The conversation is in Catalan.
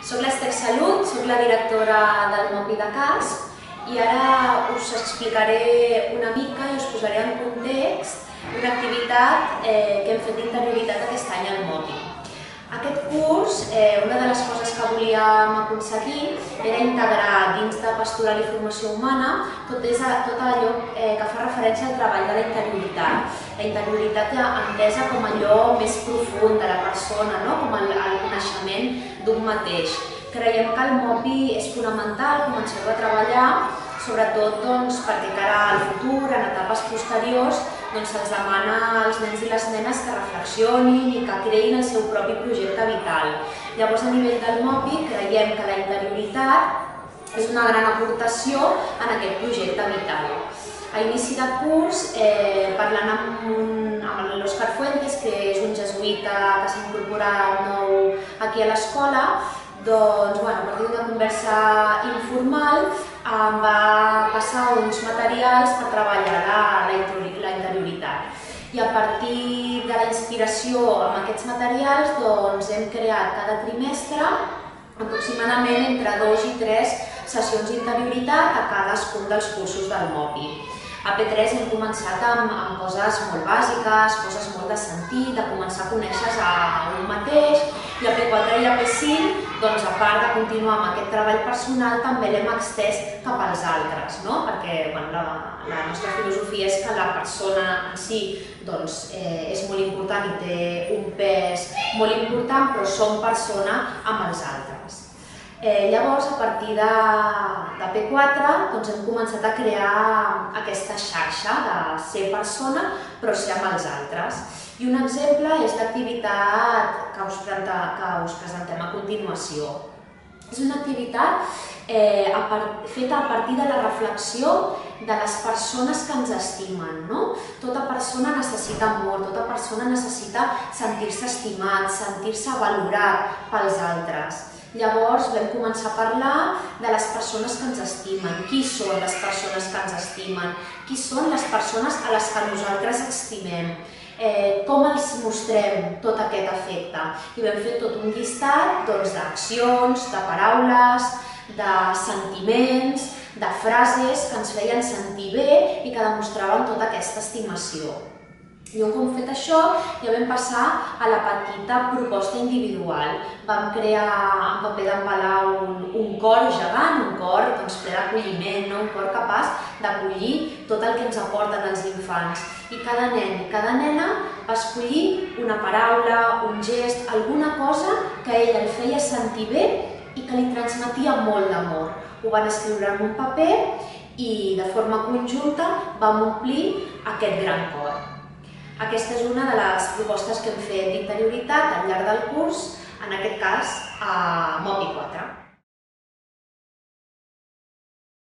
Soc l'Ester Salut, soc la directora del MOPI de Casp i ara us explicaré una mica i us posaré en context una activitat que hem fet d'interioritat aquest any al MOPI. Aquest curs, una de les coses que volíem aconseguir era integrar dins de Pastoral i Formació Humana tot allò que fa referència al treball de la interioritat. La interioritat entesa com allò més profund de la persona, com el coneixement d'un mateix. Creiem que el MOPI és fonamental començar a treballar, sobretot perquè cara al futur, en etapes posteriors, se'ls demana als nens i les nenes que reflexionin i que creïn el seu propi projecte vital. Llavors, a nivell del MOPI, creiem que la interioritat és una gran aportació en aquest projecte vital. A inici de curs, parlant amb l'Òscar Fuentes, que és un jesuïta que s'ha incorporat nou aquí a l'escola, a partir d'una conversa informal em va passar uns materials per treballar la interioritat. I a partir de la inspiració amb aquests materials hem creat cada trimestre aproximadament entre 2 i 3 sessions d'interioritat a cadascun dels cursos del MOPI. A P3 hem començat amb coses molt bàsiques, coses molt de sentit, de començar a conèixer a un mateix, i a P4 i a P5, a part de continuar amb aquest treball personal, també l'hem extès cap als altres, perquè la nostra filosofia és que la persona en si és molt important i té un pes molt important, però som persona amb els altres. Llavors, a partir de P4, hem començat a crear aquesta xarxa de ser persona, però ser amb els altres. I un exemple és l'activitat que us presentem a continuació. És una activitat feta a partir de la reflexió de les persones que ens estimen. Tota persona necessita amor, tota persona necessita sentir-se estimat, sentir-se valorat pels altres. Llavors vam començar a parlar de les persones que ens estimen. Qui són les persones que ens estimen? Qui són les persones a les que nosaltres estimem? Com els mostrem tot aquest afecte? I vam fer tot un llistat d'accions, de paraules, de sentiments, de frases que ens feien sentir bé i que demostraven tota aquesta estimació. I un cop fet això, ja vam passar a la petita proposta individual. Vam crear en paper d'embalar un cor gegant, un cor ple d'acolliment, un cor capaç d'acollir tot el que ens aporten els infants. I cada nen i cada nena va escollir una paraula, un gest, alguna cosa que a ell el feia sentir bé i que li transmetia molt d'amor. Ho van escriure en un paper i de forma conjunta vam omplir aquest gran cor. Aquesta és una de les propostes que hem fet d'interioritat al llarg del curs, en aquest cas a MOPI 4.